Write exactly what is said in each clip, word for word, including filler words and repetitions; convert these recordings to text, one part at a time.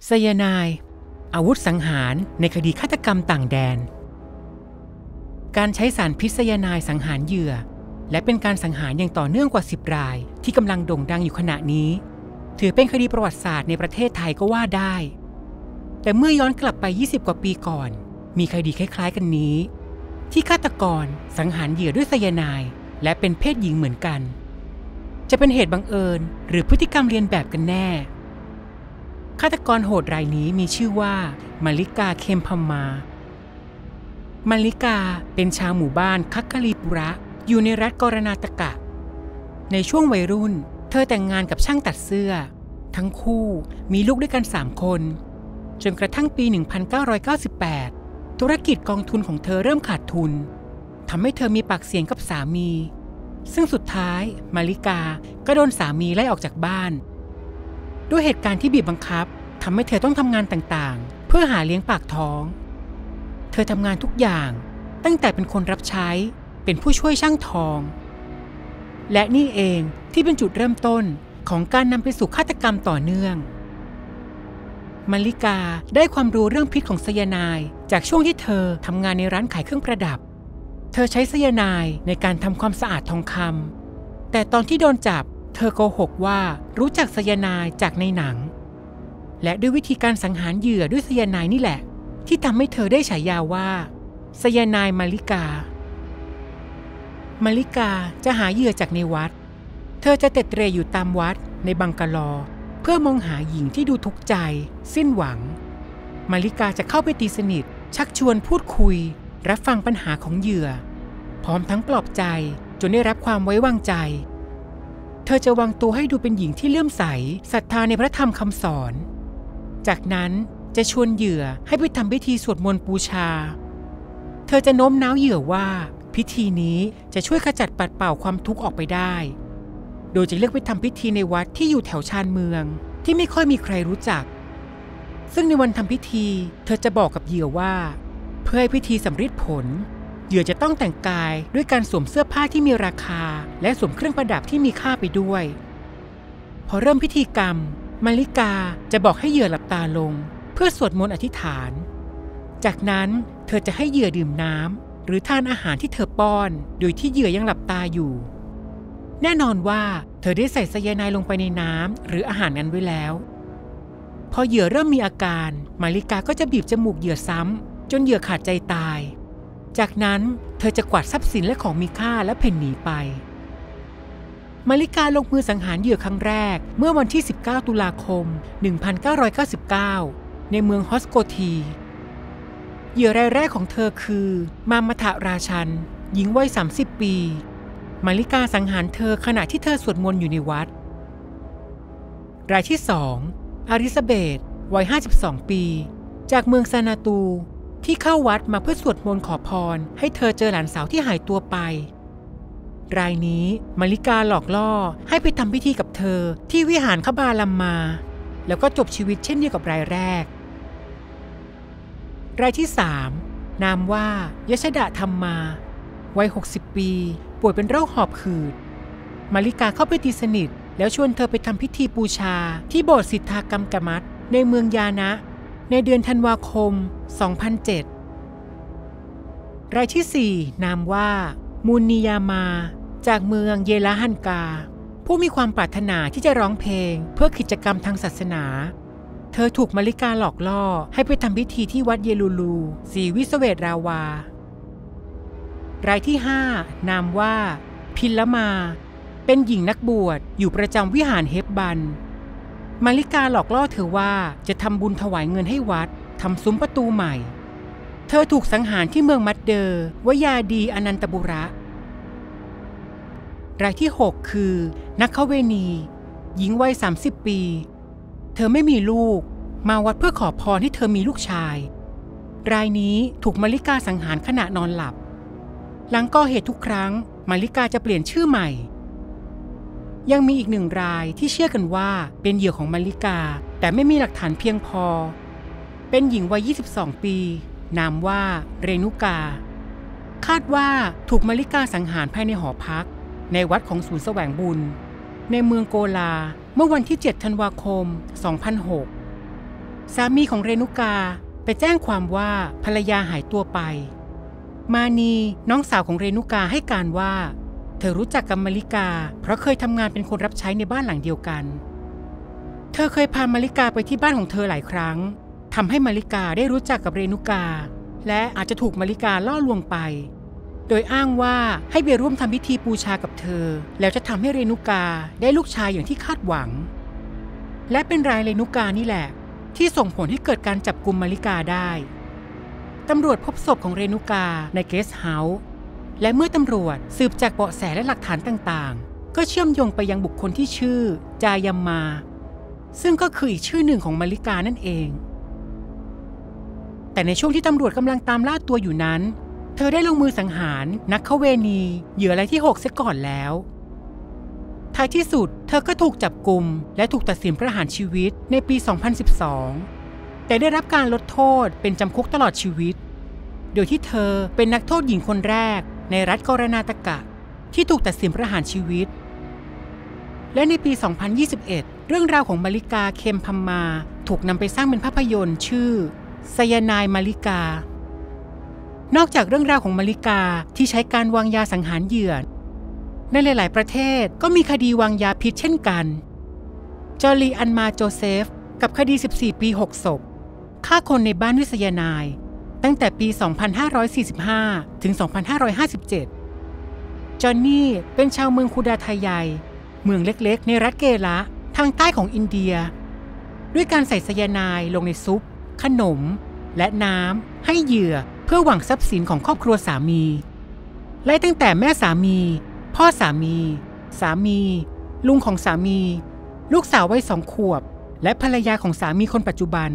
ไซยาไนด์อาวุธสังหารในคดีฆาตกรรมต่างแดนการใช้สารพิษไซยาไนด์สังหารเหยื่อและเป็นการสังหารอย่างต่อเนื่องกว่าสิบรายที่กำลังโด่งดังอยู่ขณะนี้ถือเป็นคดีประวัติศาสตร์ในประเทศไทยก็ว่าได้แต่เมื่อย้อนกลับไปยี่สิบกว่าปีก่อนมีคดีคล้ายๆกันนี้ที่ฆาตกรสังหารเหยื่อด้วยไซยาไนด์และเป็นเพศหญิงเหมือนกันจะเป็นเหตุบังเอิญหรือพฤติกรรมเรียนแบบกันแน่ฆาตกรโหดรายนี้มีชื่อว่ามาลิกาเคมพัมมามาลิกาเป็นชาวหมู่บ้านคักกะลีปุระอยู่ในรัฐกรณาตกะในช่วงวัยรุ่นเธอแต่งงานกับช่างตัดเสื้อทั้งคู่มีลูกด้วยกันสามคนจนกระทั่งปีหนึ่งพันเก้าร้อยเก้าสิบแปดธุรกิจกองทุนของเธอเริ่มขาดทุนทำให้เธอมีปากเสียงกับสามีซึ่งสุดท้ายมาลิกาก็โดนสามีไล่ออกจากบ้านด้วยเหตุการณ์ที่บีบบังคับทำให้เธอต้องทำงานต่างๆเพื่อหาเลี้ยงปากท้องเธอทำงานทุกอย่างตั้งแต่เป็นคนรับใช้เป็นผู้ช่วยช่างทองและนี่เองที่เป็นจุดเริ่มต้นของการนำไปสู่ฆาตกรรมต่อเนื่องมาลิกาได้ความรู้เรื่องพิษของไซยาไนด์จากช่วงที่เธอทำงานในร้านขายเครื่องประดับเธอใช้ไซยาไนด์ในการทำความสะอาดทองคำแต่ตอนที่โดนจับเธอโกหกว่ารู้จักไซยาไนด์จากในหนังและด้วยวิธีการสังหารเหยื่อด้วยไซยาไนด์นี่แหละที่ทำให้เธอได้ฉายาว่าไซยาไนด์มาลิกามาลิกาจะหาเหยื่อจากในวัดเธอจะเตะเตร่อยู่ตามวัดในบังกะลอเพื่อมองหาหญิงที่ดูทุกข์ใจสิ้นหวังมาลิกาจะเข้าไปตีสนิทชักชวนพูดคุยรับฟังปัญหาของเหยื่อพร้อมทั้งปลอบใจจนได้รับความไว้วางใจเธอจะวางตัวให้ดูเป็นหญิงที่เลื่อมใสศรัทธาในพระธรรมคำสอนจากนั้นจะชวนเหยื่อให้ไปทำพิธีสวดมนต์บูชาเธอจะโน้มน้าวเหยื่อว่าพิธีนี้จะช่วยขจัดปัดเป่าความทุกข์ออกไปได้โดยจะเลือกไปทำพิธีในวัดที่อยู่แถวชานเมืองที่ไม่ค่อยมีใครรู้จักซึ่งในวันทำพิธีเธอจะบอกกับเหยื่อว่าเพื่อให้พิธีสำเร็จผลเหยื่อจะต้องแต่งกายด้วยการสวมเสื้อผ้าที่มีราคาและสวมเครื่องประดับที่มีค่าไปด้วยพอเริ่มพิธีกรรมมาลิกาจะบอกให้เหยื่อหลับตาลงเพื่อสวดมนต์อธิษฐานจากนั้นเธอจะให้เหยื่อดื่มน้ำหรือทานอาหารที่เธอป้อนโดยที่เหยื่อยังหลับตาอยู่แน่นอนว่าเธอได้ใส่ไซยาไนด์ลงไปในน้ำหรืออาหารนั้นไว้แล้วพอเหยื่อเริ่มมีอาการมาลิกาก็จะบีบจมูกเหยื่อซ้ำจนเหยื่อขาดใจตายจากนั้นเธอจะกวาดทรัพย์สินและของมีค่าและเพ่นหนีไปมาลิกาลงมือสังหารเหยื่อครั้งแรกเมื่อวันที่สิบเก้าตุลาคมหนึ่งพันเก้าร้อยเก้าสิบเก้าในเมืองฮอสโกทีเหยื่อรายแรกของเธอคือมามทะราชันหญิงวัยสามสิบปีมาลิกาสังหารเธอขณะที่เธอสวดมนต์อยู่ในวัดรายที่สองอาริซาเบธวัยห้าสิบสองปีจากเมืองซานาตูที่เข้าวัดมาเพื่อสวดมนต์ขอพรให้เธอเจอหลานสาวที่หายตัวไปรายนี้มาลิกาหลอกล่อให้ไปทำพิธีกับเธอที่วิหารคบาลัมมาแล้วก็จบชีวิตเช่นเดียวกับรายแรกรายที่สามนามว่ายชดาธรรมมาวัยหกสิบปีป่วยเป็นโรคหอบหืดมาลิกาเข้าไปตีสนิทแล้วชวนเธอไปทำพิธีบูชาที่โบสถ์สิทธากรรมกมัตในเมืองยานะในเดือนธันวาคมสองพันเจ็ดรายที่สี่นามว่ามูลนิยามาจากเมืองเยลาฮันกาผู้มีความปรารถนาที่จะร้องเพลงเพื่อกิจกรรมทางศาสนาเธอถูกมาลิกาหลอกล่อให้ไปทำพิธีที่วัดเยลูลูศรีวิสเวทราวารายที่ห้านามว่าพิลละมาเป็นหญิงนักบวชอยู่ประจำวิหารเฮบบันมาลิกาหลอกล่อเธอว่าจะทำบุญถวายเงินให้วัดทำซุ้มประตูใหม่เธอถูกสังหารที่เมืองมัดเดอร์วยาดีอนันตบุระรายที่หกคือนักขเวณีหญิงวัยสามสิบปีเธอไม่มีลูกมาวัดเพื่อขอพรให้เธอมีลูกชายรายนี้ถูกมาลิกาสังหารขณะนอนหลับหลังก่อเหตุทุกครั้งมาลิกาจะเปลี่ยนชื่อใหม่ยังมีอีกหนึ่งรายที่เชื่อกันว่าเป็นเหยื่อของมาลิกาแต่ไม่มีหลักฐานเพียงพอเป็นหญิงวัยยี่สิบสองปีนามว่าเรนุกาคาดว่าถูกมาลิกาสังหารภายในหอพักในวัดของศูนย์แสวงบุญในเมืองโกลาเมื่อวันที่เจ็ดธันวาคมสองพันหกสามีของเรนุกาไปแจ้งความว่าภรรยาหายตัวไปมานีน้องสาวของเรนุกาให้การว่าเธอรู้จักกับมาริกาเพราะเคยทำงานเป็นคนรับใช้ในบ้านหลังเดียวกันเธอเคยพามาริกาไปที่บ้านของเธอหลายครั้งทำให้มาริกาได้รู้จักกับเรนุกาและอาจจะถูกมาริกาล่อลวงไปโดยอ้างว่าให้ไปร่วมทำพิธีบูชากับเธอแล้วจะทำให้เรนุกาได้ลูกชายอย่างที่คาดหวังและเป็นรายเรนุกานี่แหละที่ส่งผลให้เกิดการจับกุมมาริกาได้ตำรวจพบศพของเรนุกาในเกสต์เฮาส์และเมื่อตำรวจสืบจากเบาะแสและหลักฐานต่างๆก็เชื่อมโยงไปยังบุคคลที่ชื่อจายัมมาซึ่งก็คืออีกชื่อหนึ่งของมาริกานั่นเองแต่ในช่วงที่ตำรวจกำลังตามล่าตัวอยู่นั้นเธอได้ลงมือสังหารนักฆเวณีเหยื่อรายที่หกเสียก่อนแล้วท้ายที่สุดเธอก็ถูกจับกุมและถูกตัดสินประหารชีวิตในปี สองพันสิบสอง แต่ได้รับการลดโทษเป็นจำคุกตลอดชีวิตโดยที่เธอเป็นนักโทษหญิงคนแรกในรัฐกรณาตกะที่ถูกตัดสินประหารชีวิตและในปี สองพันยี่สิบเอ็ด เรื่องราวของมาริกาเคมพัมมาถูกนำไปสร้างเป็นภาพยนตร์ชื่อไซยาไนด์มาริกานอกจากเรื่องราวของมาริกาที่ใช้การวางยาสังหารเหยื่อในหลายๆประเทศก็มีคดีวางยาพิษเช่นกันจอลีอันมาโจเซฟกับคดีสิบสี่ปีหกศพฆ่าคนในบ้านด้วยไซยาไนด์ตั้งแต่ปี สองพันห้าร้อยสี่สิบห้า ถึง สองพันห้าร้อยห้าสิบเจ็ด จอห์นนี่เป็นชาวเมืองคูดาไทยายเมืองเล็กๆในรัฐเกระทางใต้ของอินเดียด้วยการใส่ไซยาไนด์ลงในซุปขนมและน้ำให้เหยื่อเพื่อหวังทรัพย์สินของครอบครัวสามีไล่ตั้งแต่แม่สามีพ่อสามีสามีลุงของสามีลูกสาววัยสองขวบและภรรยาของสามีคนปัจจุบัน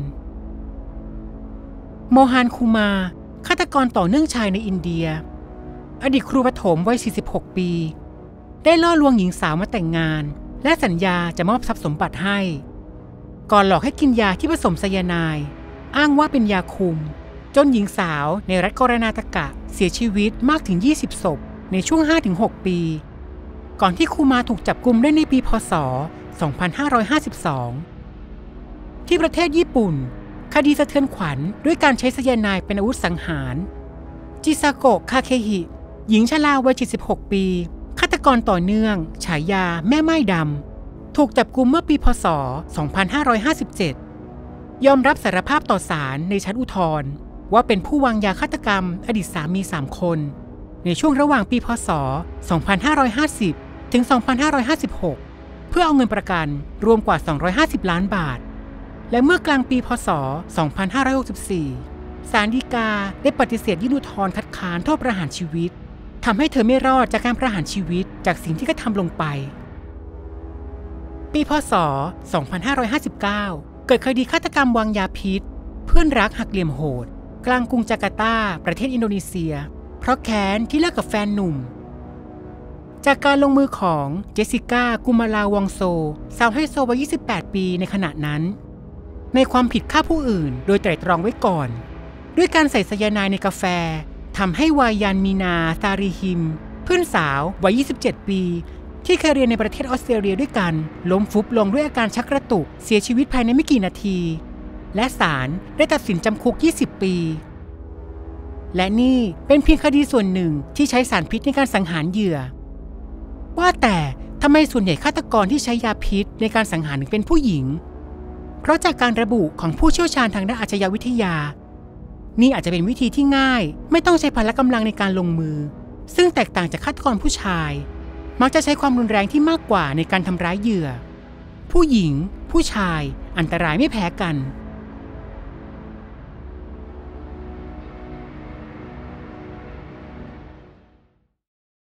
โมฮันคูมาฆาตกรต่อเนื่องชายในอินเดียอดีตครูประถมวัยสี่สิบหกปีได้ล่อลวงหญิงสาวมาแต่งงานและสัญญาจะมอบทรัพย์สมบัติให้ก่อนหลอกให้กินยาที่ผสมไซยาไนด์อ้างว่าเป็นยาคุมจนหญิงสาวในรัฐกรณาตกะเสียชีวิตมากถึงยี่สิบศพในช่วง ห้าถึงหก ปีก่อนที่คูมาถูกจับกุมได้ในปีพ.ศ. สองพันห้าร้อยห้าสิบสอง ที่ประเทศญี่ปุ่นคดีสะเทือนขวัญด้วยการใช้ไซยาไนด์เป็นอาวุธสังหารจิซาโกะคาเคฮิหญิงชราวัยเจ็ดสิบหกปีฆาตกรต่อเนื่องฉายาแม่ไม้ดำถูกจับกุมเมื่อปีพ.ศ. สองพันห้าร้อยห้าสิบเจ็ด ยอมรับสารภาพต่อศาลในชั้นอุทธรณ์ว่าเป็นผู้วางยาฆาตกรรมอดีตสามีสามคนในช่วงระหว่างปีพ.ศ. สองพันห้าร้อยห้าสิบ ถึง สองพันห้าร้อยห้าสิบหก เพื่อเอาเงินประกันรวมกว่าสองร้อยห้าสิบล้านบาทและเมื่อกลางปีพ.ศ. สองพันห้าร้อยหกสิบสี่ ศาลฎีกาได้ปฏิเสธยื่นอุทธรณ์คัดค้านโทษประหารชีวิตทำให้เธอไม่รอดจากการประหารชีวิตจากสิ่งที่กระทำลงไปปีพ.ศ. สองพันห้าร้อยห้าสิบเก้า เกิดคดีฆาตกรรมวางยาพิษเพื่อนรักหักเหลี่ยมโหดกลางกรุงจาการ์ตาประเทศอินโดนีเซียเพราะแค้นที่เลิกกับแฟนหนุ่มจากการลงมือของเจสสิก้ากุมาลาวองโซสาวไฮโซวัยยี่สิบแปดปีในขณะนั้นในความผิดฆ่าผู้อื่นโดยไตร่ตรองไว้ก่อนด้วยการใส่ไซยาไนด์ในกาแฟทำให้วายันมีนาซารีฮิมเพื่อนสาววัยยี่สิบเจ็ดปีที่เคยเรียนในประเทศออสเตรเลียด้วยกันล้มฟุบลงด้วยอาการชักกระตุกเสียชีวิตภายในไม่กี่นาทีและศาลได้ตัดสินจำคุกยี่สิบปีและนี่เป็นเพียงคดีส่วนหนึ่งที่ใช้สารพิษในการสังหารเหยื่อว่าแต่ทำไมส่วนใหญ่ฆาตกรที่ใช้ยาพิษในการสังหารถึงเป็นผู้หญิงเพราะจากการระบุของผู้เชี่ยวชาญทางด้านอาชญาวิทยานี่อาจจะเป็นวิธีที่ง่ายไม่ต้องใช้พละกำลังในการลงมือซึ่งแตกต่างจากฆาตกรผู้ชายมักจะใช้ความรุนแรงที่มากกว่าในการทำร้ายเหยื่อผู้หญิงผู้ชายอันตรายไม่แพ้กัน